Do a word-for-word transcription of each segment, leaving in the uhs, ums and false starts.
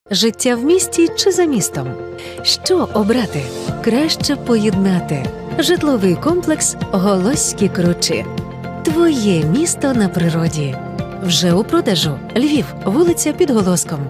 Життя в місті чи за містом? Що обрати? Краще поєднати. Житловий комплекс «Голосські Кручі». Твоє місто на природі. Вже у продажу. Львів, вулиця Під Голоском.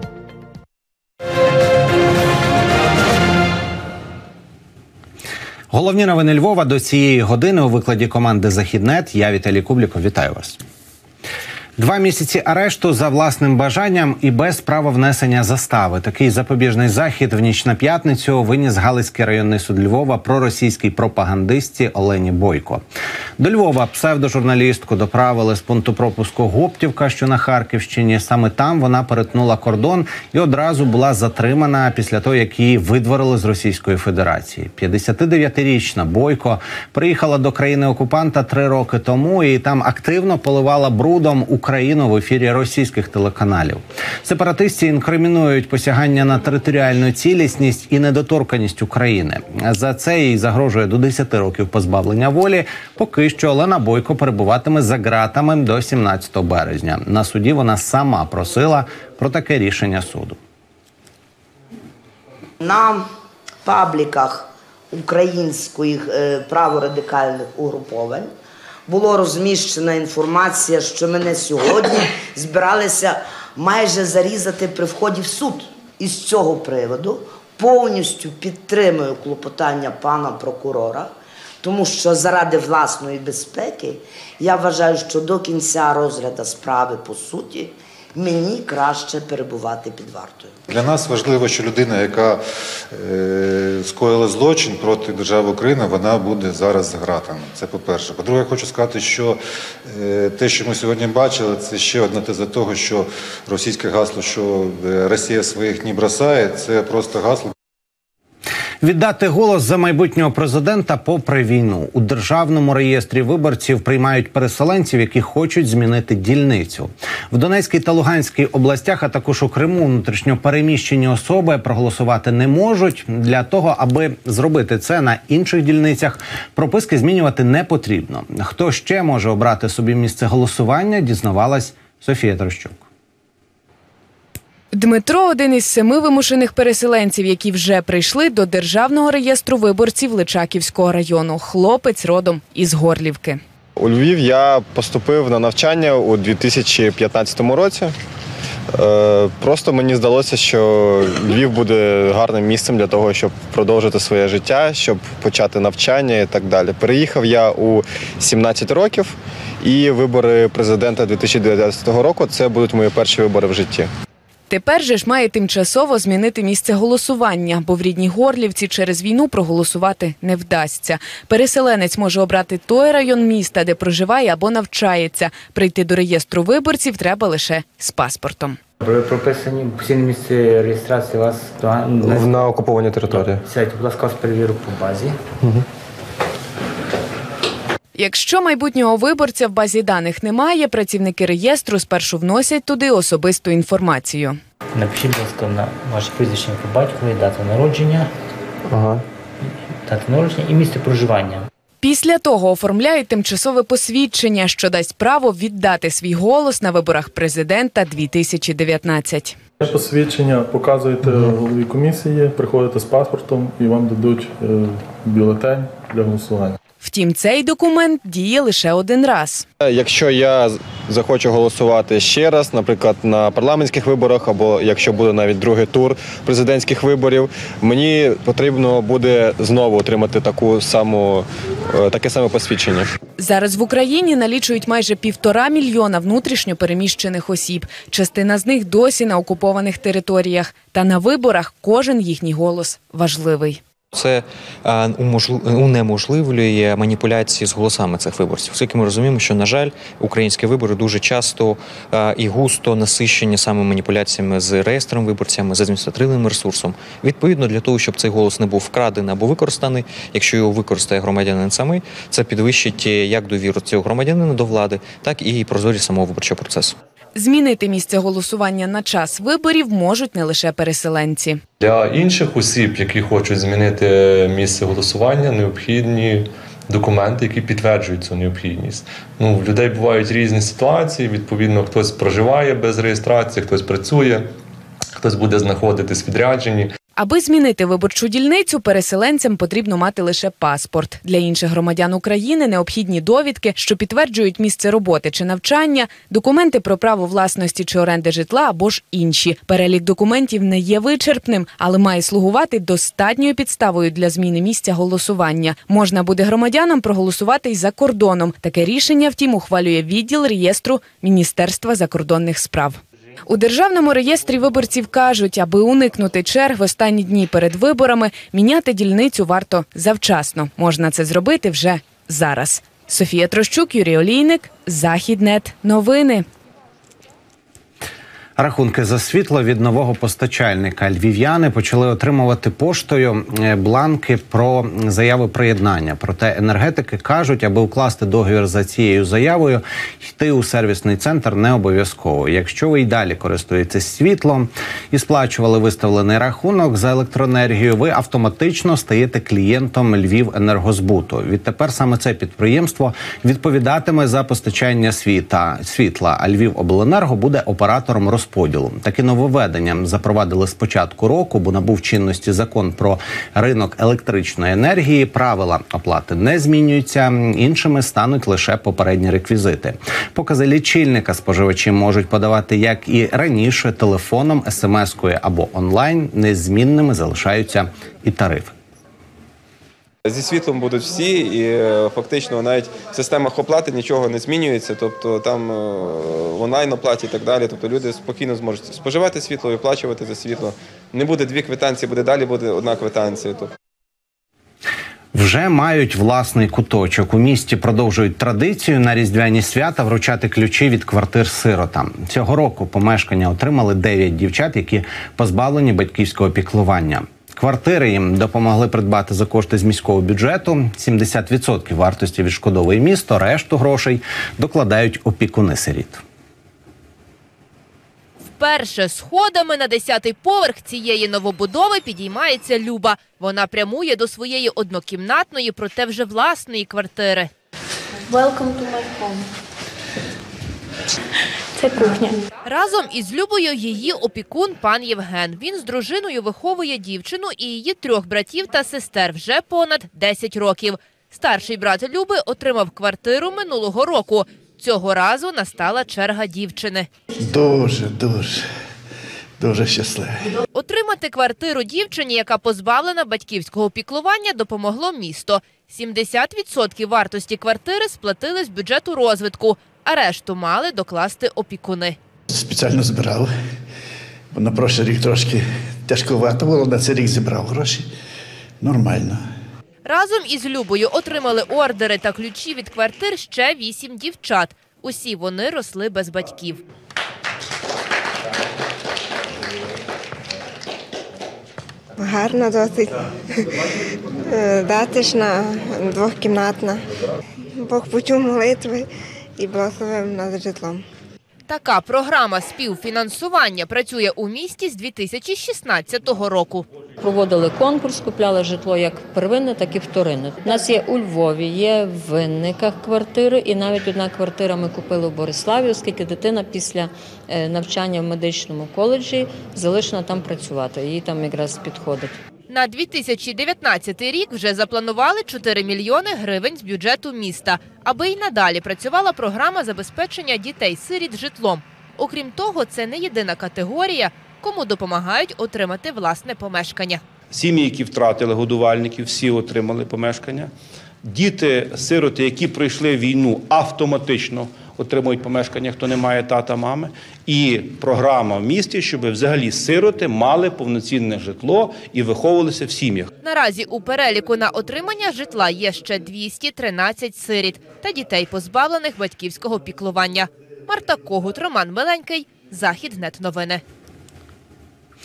Головні новини Львова до цієї години у викладі команди «Західнет». Я, Віталій Кубліков, вітаю вас. Два місяці арешту за власним бажанням і без права внесення застави. Такий запобіжний захід в ніч на п'ятницю виніс Галицький районний суд Львова проросійській пропагандистці Олені Бойко. До Львова псевдожурналістку доправили з пункту пропуску Гоптівка, що на Харківщині. Саме там вона перетнула кордон і одразу була затримана після того, як її видворили з Російської Федерації. п'ятдесятидев'ятирічна Бойко приїхала до країни-окупанта три роки тому і там активно поливала брудом Україну в ефірі російських телеканалів. Сепаратисти інкримінують посягання на територіальну цілісність і недоторканність України. За це їй загрожує до десяти років позбавлення волі. Поки що Олена Бойко перебуватиме за ґратами до сімнадцятого березня. На суді вона сама просила про таке рішення суду. На пабліках українських е, праворадикальних угруповань було розміщена інформація, що мене сьогодні збиралися майже зарізати при вході в суд. І з цього приводу повністю підтримую клопотання пана прокурора, тому що заради власної безпеки я вважаю, що до кінця розгляду справи по суті мені краще перебувати під вартою. Для нас важливо, що людина, яка е, скоїла злочин проти держави України, вона буде зараз за ґратами. Це по-перше. По-друге, я хочу сказати, що е, те, що ми сьогодні бачили, це ще одна теза того, що російське гасло, що Росія своїх не бросає, це просто гасло. Віддати голос за майбутнього президента попри війну. У Державному реєстрі виборців приймають переселенців, які хочуть змінити дільницю. В Донецькій та Луганській областях, а також у Криму, внутрішньо переміщені особи проголосувати не можуть. Для того, аби зробити це на інших дільницях, прописки змінювати не потрібно. Хто ще може обрати собі місце голосування, дізнавалась Софія Трощук. Дмитро – один із семи вимушених переселенців, які вже прийшли до Державного реєстру виборців Личаківського району. Хлопець родом із Горлівки. У Львів я поступив на навчання у дві тисячі п'ятнадцятому році. Просто мені здалося, що Львів буде гарним місцем для того, щоб продовжити своє життя, щоб почати навчання і так далі. Переїхав я у сімнадцять років, і вибори президента дві тисячі дев'ятнадцятого року – це будуть мої перші вибори в житті. Тепер же ж має тимчасово змінити місце голосування, бо в рідній Горлівці через війну проголосувати не вдасться. Переселенець може обрати той район міста, де проживає або навчається. Прийти до реєстру виборців треба лише з паспортом. Ви прописані постійне місце реєстрації у вас на, на окупованій території. Сядьте, будь ласка, вас перевірю по базі. Угу. Якщо майбутнього виборця в базі даних немає, працівники реєстру спершу вносять туди особисту інформацію. Напишіть, будь ласка, на ваше прізвище по батькові, дату народження, ага. дату народження і місце проживання. Після того оформляють тимчасове посвідчення, що дасть право віддати свій голос на виборах президента дві тисячі дев'ятнадцять. Посвідчення показуєте голові комісії, приходите з паспортом і вам дадуть бюлетень для голосування. Втім, цей документ діє лише один раз. Якщо я захочу голосувати ще раз, наприклад, на парламентських виборах, або якщо буде навіть другий тур президентських виборів, мені потрібно буде знову отримати таку саму, таке саме посвідчення. Зараз в Україні налічують майже півтора мільйона внутрішньо переміщених осіб. Частина з них досі на окупованих територіях. Та на виборах кожен їхній голос важливий. Це унеможливлює маніпуляції з голосами цих виборців. Оскільки ми розуміємо, що, на жаль, українські вибори дуже часто і густо насичені саме маніпуляціями з реєстром виборцями, з адміністративним ресурсом. Відповідно, для того, щоб цей голос не був вкрадений або використаний, якщо його використає громадянин самий, це підвищить як довіру цього громадянина до влади, так і прозорість самого виборчого процесу. Змінити місце голосування на час виборів можуть не лише переселенці. Для інших осіб, які хочуть змінити місце голосування, необхідні документи, які підтверджують цю необхідність. Ну, в людей бувають різні ситуації, відповідно, хтось проживає без реєстрації, хтось працює хтось буде знаходитись в відрядженні. Аби змінити виборчу дільницю, переселенцям потрібно мати лише паспорт. Для інших громадян України необхідні довідки, що підтверджують місце роботи чи навчання, документи про право власності чи оренди житла або ж інші. Перелік документів не є вичерпним, але має слугувати достатньою підставою для зміни місця голосування. Можна буде громадянам проголосувати й за кордоном. Таке рішення, втім, ухвалює відділ реєстру Міністерства закордонних справ. У Державному реєстрі виборців кажуть, аби уникнути черг в останні дні перед виборами, міняти дільницю варто завчасно. Можна це зробити вже зараз. Софія Трощук, Юрій Олійник, Західнет. Новини. Рахунки за світло від нового постачальника. Львів'яни почали отримувати поштою бланки про заяви приєднання. Проте енергетики кажуть, аби укласти договір за цією заявою, йти у сервісний центр не обов'язково. Якщо ви й далі користуєтесь світлом і сплачували виставлений рахунок за електроенергію, ви автоматично стаєте клієнтом Львівенергозбуту. Відтепер саме це підприємство відповідатиме за постачання світа, світла, а Львівобленерго буде оператором розподілу. Поділу. Таке нововведення запровадили з початку року, бо набув чинності закон про ринок електричної енергії. Правила оплати не змінюються, іншими стануть лише попередні реквізити. Покази лічильника споживачі можуть подавати, як і раніше, телефоном, смс-кою або онлайн. Незмінними залишаються і тарифи. Зі світлом будуть всі, і фактично навіть в системах оплати нічого не змінюється, тобто там в онлайн-оплаті і так далі, тобто люди спокійно зможуть споживати світло і оплачувати за світло. Не буде дві квитанції, буде далі буде одна квитанція. Вже мають власний куточок. У місті продовжують традицію на різдвяні свята вручати ключі від квартир сиротам. Цього року помешкання отримали дев'ять дівчат, які позбавлені батьківського піклування. Квартири їм допомогли придбати за кошти з міського бюджету. сімдесят відсотків вартості відшкодовує місто, решту грошей докладають опікуни сиріт. Вперше сходами на десятий поверх цієї новобудови підіймається Люба. Вона прямує до своєї однокімнатної, проте вже власної квартири. Welcome to my home. Це кухня. Разом із Любою її опікун пан Євген. Він з дружиною виховує дівчину і її трьох братів та сестер вже понад десять років. Старший брат Люби отримав квартиру минулого року. Цього разу настала черга дівчини. Дуже, дуже, дуже щасливий. Отримати квартиру дівчині, яка позбавлена батьківського піклування, допомогло місто. сімдесят відсотків вартості квартири сплатили з бюджету розвитку, а решту мали докласти опікуни. Спеціально збирав, бо на прошлий рік трошки тяжковато було, на цей рік зібрав гроші. Нормально. Разом із Любою отримали ордери та ключі від квартир ще вісім дівчат. Усі вони росли без батьків. Гарна досить, затишна, двохкімнатна. Бог почув молитви і благословив нас житлом. Така програма співфінансування працює у місті з дві тисячі шістнадцятого року. Проводили конкурс, купляли житло як первинне, так і вторинне. У нас є у Львові, є в Винниках квартири, і навіть одна квартира ми купили в Бориславі, оскільки дитина після навчання в медичному коледжі залишена там працювати, їй там якраз підходить. На дві тисячі дев'ятнадцятий рік вже запланували чотири мільйони гривень з бюджету міста, аби й надалі працювала програма забезпечення дітей-сиріт житлом. Окрім того, це не єдина категорія, кому допомагають отримати власне помешкання. Сім'ї, які втратили годувальників, всі отримали помешкання. Діти-сироти, які пройшли війну, автоматично отримують помешкання, хто не має тата, мами. І програма в місті, щоб взагалі сироти мали повноцінне житло і виховувалися в сім'ях. Наразі у переліку на отримання житла є ще двісті тринадцять сиріт та дітей, позбавлених батьківського піклування. Марта Когут, Роман Миленький, Західнет новини.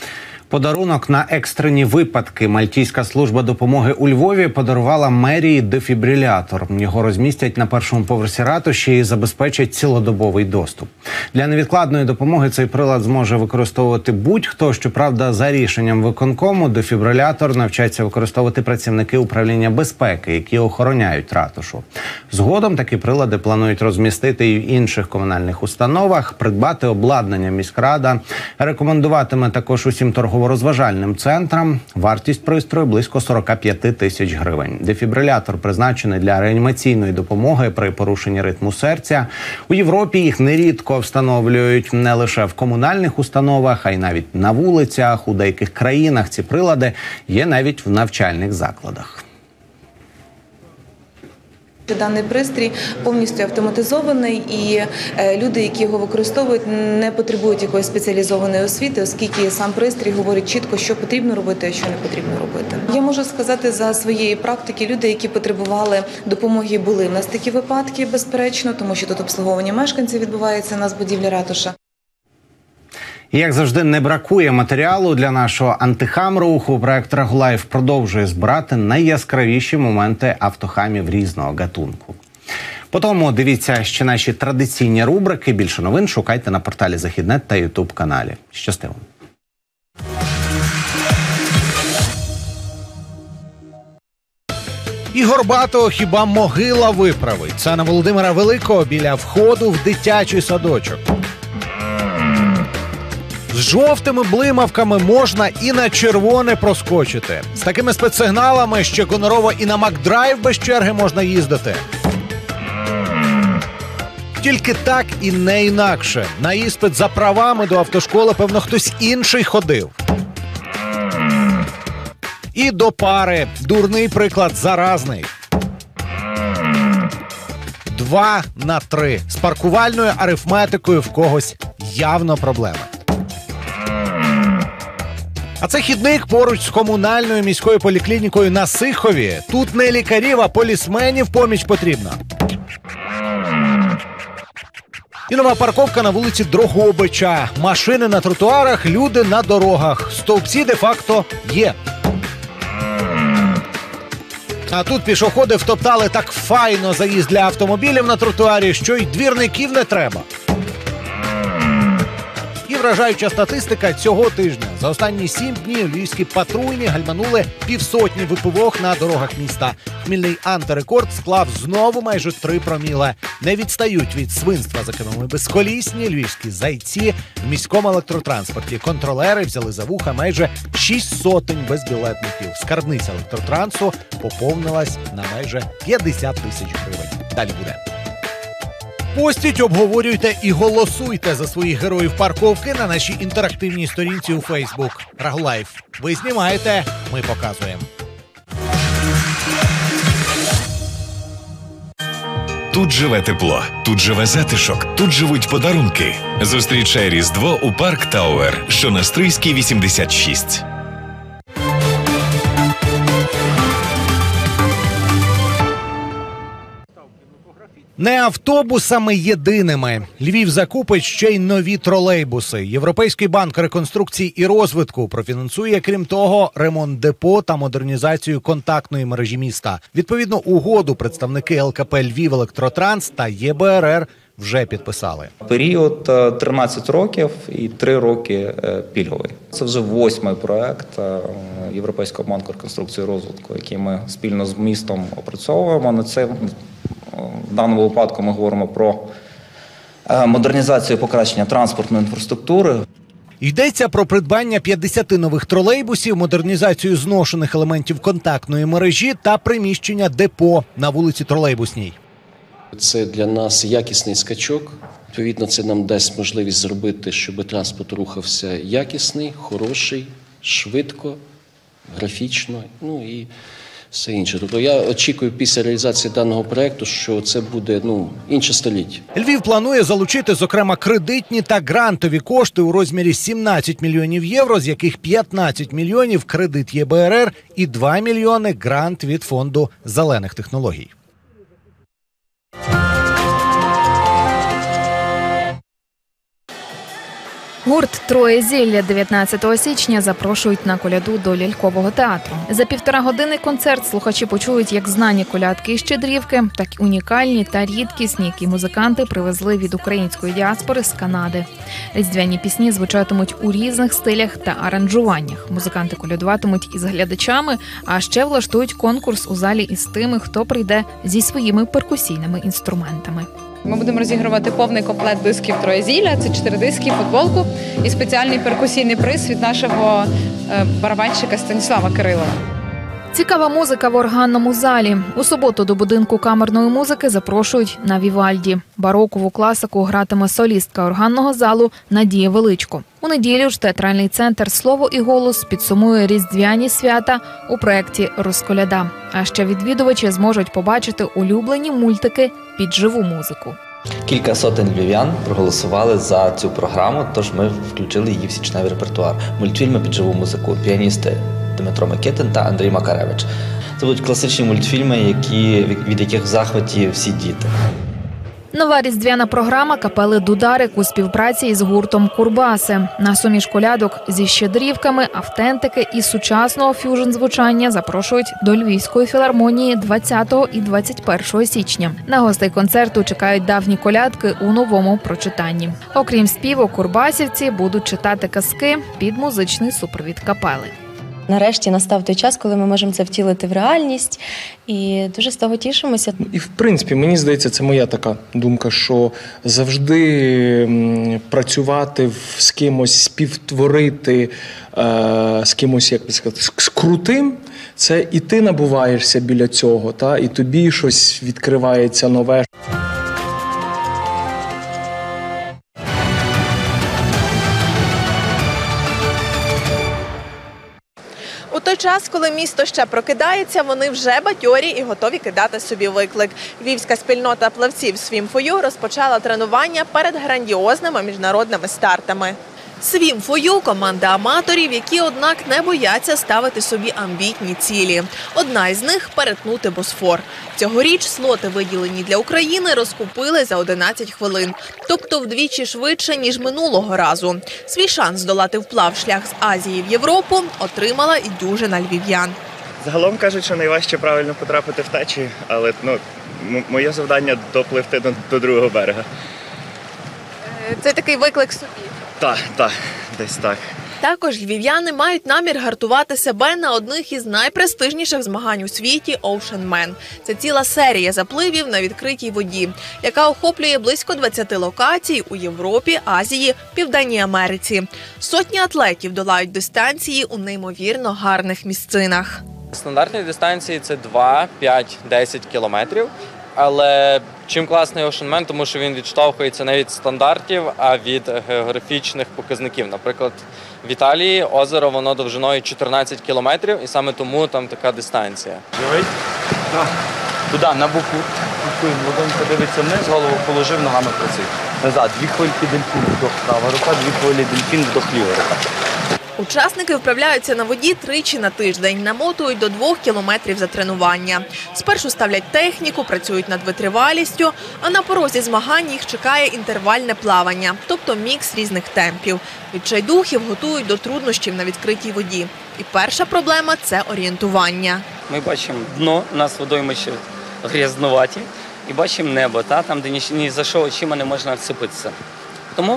Подарунок на екстрені випадки. Мальтійська служба допомоги у Львові подарувала мерії дефібрилятор. Його розмістять на першому поверсі ратуші і забезпечать цілодобовий доступ. Для невідкладної допомоги цей прилад зможе використовувати будь-хто. Щоправда, за рішенням виконкому дефібрилятор навчаться використовувати працівники управління безпеки, які охороняють ратушу. Згодом такі прилади планують розмістити і в інших комунальних установах. Придбати обладнання міськрада рекомендуватиме також усім торгово-розважальним центрам. Вартість пристрою близько сорок п'ять тисяч гривень. Дефібрилятор призначений для реанімаційної допомоги при порушенні ритму серця. У Європі їх нерідко встановлюють не лише в комунальних установах, а й навіть на вулицях. У деяких країнах ці прилади є навіть в навчальних закладах. Даний пристрій повністю автоматизований, і люди, які його використовують, не потребують якоїсь спеціалізованої освіти, оскільки сам пристрій говорить чітко, що потрібно робити, а що не потрібно робити. Я можу сказати за своєї практики, люди, які потребували допомоги, були в нас такі випадки, безперечно, тому що тут обслуговування мешканців відбувається на будівлі ратуша. І, як завжди, не бракує матеріалу для нашого антихам-руху. Проект «Регулайф» продовжує збирати найяскравіші моменти автохамів різного гатунку. Потому дивіться ще наші традиційні рубрики. Більше новин шукайте на порталі Західнет та Ютуб-каналі. Щастиво! І Горбатого хіба могила виправить? Це на Володимира Великого біля входу в дитячий садочок. З жовтими блимавками можна і на червоне проскочити. З такими спецсигналами ще гонорово і на Макдрайв без черги можна їздити. Тільки так і не інакше. На іспит за правами до автошколи, певно, хтось інший ходив. І до пари. Дурний приклад заразний. Два на три. З паркувальною арифметикою в когось явно проблеми. А це хідник поруч з комунальною міською поліклінікою на Сихові. Тут не лікарів, а полісменів поміч потрібна. І нова парковка на вулиці Дрогобича. Машини на тротуарах, люди на дорогах. Стовпці де-факто є. А тут пішоходи втоптали так файно заїзд для автомобілів на тротуарі, що й двірників не треба. І вражаюча статистика цього тижня. За останні сім днів львівські патрульні гальманули півсотні випивох на дорогах міста. Хмільний антирекорд склав знову майже три проміле. Не відстають від свинства за кермами безколісні львівські зайці в міському електротранспорті. Контролери взяли за вуха майже шість сотень безбілетників. Скарбниця електротрансу поповнилась на майже п'ятдесят тисяч гривень. Далі буде. Постіть, обговорюйте і голосуйте за своїх героїв парковки на нашій інтерактивній сторінці у Фейсбук. Регулайф. Ви знімаєте, ми показуємо. Тут живе тепло, тут живе затишок, тут живуть подарунки. Зустрічай Різдво у Парк Тауер, що на Стрийській вісімдесят шість. Не автобусами єдиними. Львів закупить ще й нові тролейбуси. Європейський банк реконструкції і розвитку профінансує, крім того, ремонт депо та модернізацію контактної мережі міста. Відповідно, угоду представники ел ка пе «Львів Електротранс» та є бе ер ер вже підписали. Період тринадцять років і три роки пільговий. Це вже восьмий проект Європейського банку реконструкції і розвитку, який ми спільно з містом опрацьовуємо. На це в даному випадку ми говоримо про модернізацію і покращення транспортної інфраструктури. Йдеться про придбання п'ятдесят нових тролейбусів, модернізацію зношених елементів контактної мережі та приміщення депо на вулиці Тролейбусній. Це для нас якісний скачок. Відповідно, це нам дасть можливість зробити, щоб транспорт рухався якісний, хороший, швидко, графічно, ну і все інше. Тобто я очікую після реалізації даного проєкту, що це буде ну, інше століття. Львів планує залучити, зокрема, кредитні та грантові кошти у розмірі сімнадцять мільйонів євро, з яких п'ятнадцять мільйонів кредит є бе ер ер і два мільйони грант від фонду зелених технологій. Гурт «Троє зілля» дев'ятнадцятого січня запрошують на коляду до Лялькового театру. За півтора години концерт слухачі почують як знані колядки і щедрівки, так і унікальні та рідкісні, які музиканти привезли від української діаспори з Канади. Різдвяні пісні звучатимуть у різних стилях та аранжуваннях. Музиканти колядуватимуть із глядачами, а ще влаштують конкурс у залі із тими, хто прийде зі своїми перкусійними інструментами. Ми будемо розігрувати повний комплект дисків «Троє зілля». Це чотири диски, футболку і спеціальний перкусійний приз від нашого барабанщика Станіслава Кирилова. Цікава музика в органному залі. У суботу до будинку камерної музики запрошують на Вівальді. Барокову класику гратиме солістка органного залу Надія Величко. У неділю ж театральний центр «Слово і голос» підсумує різдвяні свята у проєкті «Розколяда». А ще відвідувачі зможуть побачити улюблені мультики під живу музику. Кілька сотень львів'ян проголосували за цю програму, тож ми включили її в січневий репертуар. Мультфільми під живу музику, піаністи Дмитро Микитин та Андрій Макаревич. Це будуть класичні мультфільми, які, від яких в захваті всі діти. Нова різдвяна програма капели «Дударик» у співпраці із гуртом «Курбаси». На суміш колядок зі щедрівками, автентики і сучасного ф'южн-звучання запрошують до Львівської філармонії двадцятого і двадцять першого січня. На гостей концерту чекають давні колядки у новому прочитанні. Окрім співу, курбасівці будуть читати казки під музичний супровід капели. Нарешті настав той час, коли ми можемо це втілити в реальність, і дуже з того тішимося. І, в принципі, мені здається, це моя така думка, що завжди працювати з кимось, співтворити з кимось, як би сказати, з крутим, це і ти набуваєшся біля цього, та, і тобі щось відкривається нове. У той час, коли місто ще прокидається, вони вже бадьорі і готові кидати собі виклик. Львівська спільнота плавців «Свімфою» розпочала тренування перед грандіозними міжнародними стартами. «Свімфою» – команда аматорів, які, однак, не бояться ставити собі амбітні цілі. Одна із них – перетнути Босфор. Цьогоріч слоти, виділені для України, розкупили за одинадцять хвилин. Тобто вдвічі швидше, ніж минулого разу. Свій шанс здолати вплав шлях з Азії в Європу отримала і дюжина львів'ян. Загалом кажуть, що найважче правильно потрапити в течію, але ну, моє завдання – допливти до, до другого берега. Це такий виклик собі. Так, так, десь так. Також львів'яни мають намір гартувати себе на одних із найпрестижніших змагань у світі Ocean Man. Це ціла серія запливів на відкритій воді, яка охоплює близько двадцяти локацій у Європі, Азії, Південній Америці. Сотні атлетів долають дистанції у неймовірно гарних місцинах. Стандартні дистанції – це два, п'ять, десять кілометрів. Але чим класний Ocean Man, тому що він відштовхується не від стандартів, а від географічних показників. Наприклад, в Італії озеро, воно довжиною чотирнадцять кілометрів, і саме тому там така дистанція. Живий? Так. Туди, на боку. Легонько дивиться вниз, голову положив, ногами працює. Назад, дві хвильки дельфін, вдох права рука, дві хвилі дельфін, вдох ліва рука. Учасники вправляються на воді тричі на тиждень, намотують до двох кілометрів за тренування. Спершу ставлять техніку, працюють над витривалістю, а на порозі змагань їх чекає інтервальне плавання, тобто мікс різних темпів. Відчайдухів готують до труднощів на відкритій воді. І перша проблема – це орієнтування. Ми бачимо дно, у нас водойми ще грязнуваті, і бачимо небо, та, там, де ні, ні за що очима не можна вцепитися. Тому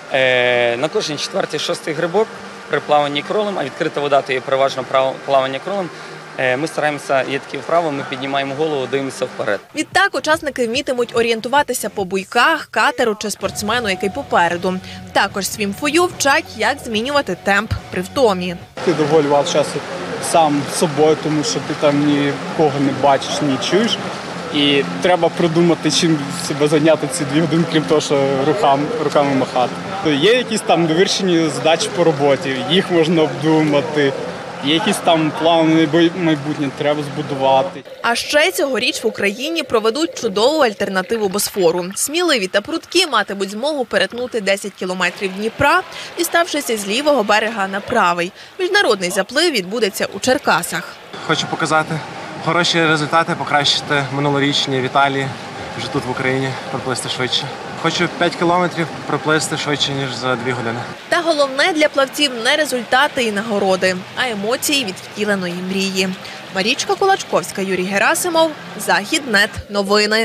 е, на кожен четвертий, шостий грибок при плаванні кролем, а відкрита вода – то є переважно плавання кролем, ми стараємося, є такі вправи, ми піднімаємо голову, дивимося вперед. Відтак учасники вмітимуть орієнтуватися по буйках, катеру чи спортсмену, який попереду. Також «Свімфою» вчать, як змінювати темп при втомі. Ти доволі багато часу сам з собою, тому що ти там нікого не бачиш, ні чуєш. І треба придумати, чим себе зайняти ці дві години, крім того, що руками, руками махати. Є якісь там довіршені задачі по роботі, їх можна обдумати. Є якісь там плани майбутнє, треба збудувати. А ще цьогоріч в Україні проведуть чудову альтернативу Босфору. Сміливі та прудкі матимуть змогу перетнути десять кілометрів Дніпра, діставшися з лівого берега на правий. Міжнародний заплив відбудеться у Черкасах. Хочу показати хороші результати, покращити минулорічні в Італії, вже тут в Україні, проплисти швидше. Хочу п'ять кілометрів проплисти швидше, ніж за дві години. Та головне для плавців не результати і нагороди, а емоції від втіленої мрії. Марічка Кулачковська, Юрій Герасимов, Західнет. Новини.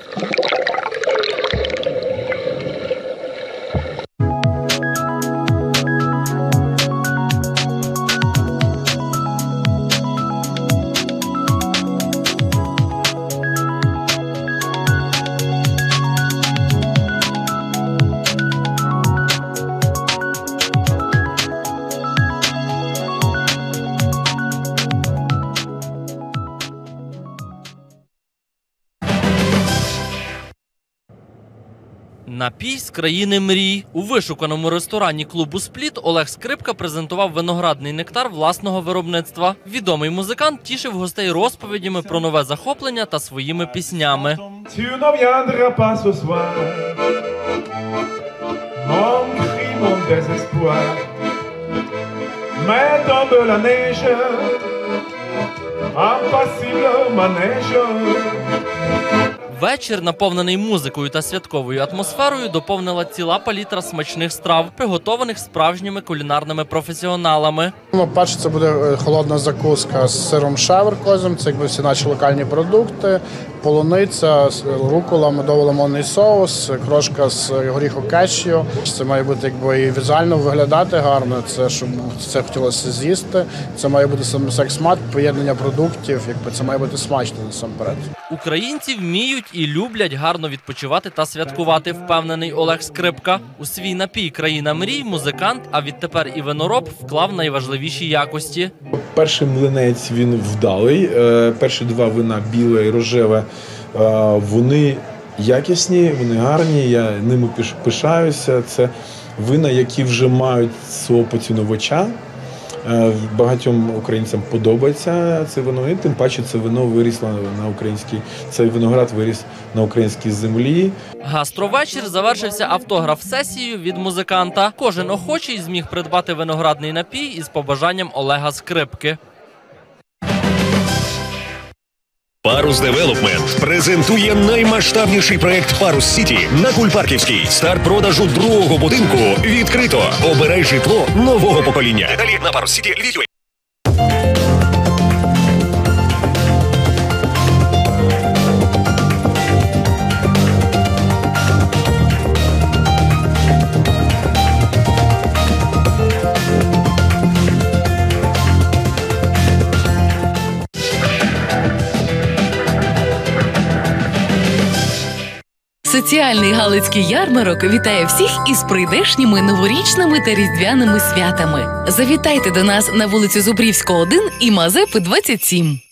Напій з країни мрій. У вишуканому ресторані клубу «Спліт» Олег Скрипка презентував виноградний нектар власного виробництва. Відомий музикант тішив гостей розповідями про нове захоплення та своїми піснями. Вечір, наповнений музикою та святковою атмосферою, доповнила ціла палітра смачних страв, приготованих справжніми кулінарними професіоналами. Ну, перше, це буде холодна закуска з сиром шевр козим, це якби всі наші локальні продукти, полуниця, рукола, медово-лимонний соус, крошка з горіху кешю. Це має бути якби і візуально виглядати гарно, це щоб це хотілося з'їсти. Це має бути саме секс-мат, поєднання продуктів, якби це має бути смачно насамперед. Українці вміють і люблять гарно відпочивати та святкувати, впевнений Олег Скрипка. У свій напій «Країна мрій» музикант, а відтепер і винороб, вклав найважливіші якості. Перший млинець, він вдалий. Перші два вина, біле і рожеве, вони якісні, вони гарні, я ними пишаюся. Це вина, які вже мають свого поціновувача. Багатьом українцям подобається це вино, і тим паче це вино вирісло на українській, цей виноград виріс на українській землі. Гастровечір завершився автограф-сесією від музиканта. Кожен охочий зміг придбати виноградний напій із побажанням Олега Скрипки. Парус Девелопмент презентує наймасштабніший проект Парус Сіті на Кульпарківській. Старт продажу другого будинку відкрито. Обирай житло нового покоління. Деталі на Парус Сіті від ю ей. Соціальний Галицький ярмарок вітає всіх із прийдешніми новорічними та різдвяними святами. Завітайте до нас на вулицю Зубрівського, один і Мазепи, двадцять сім.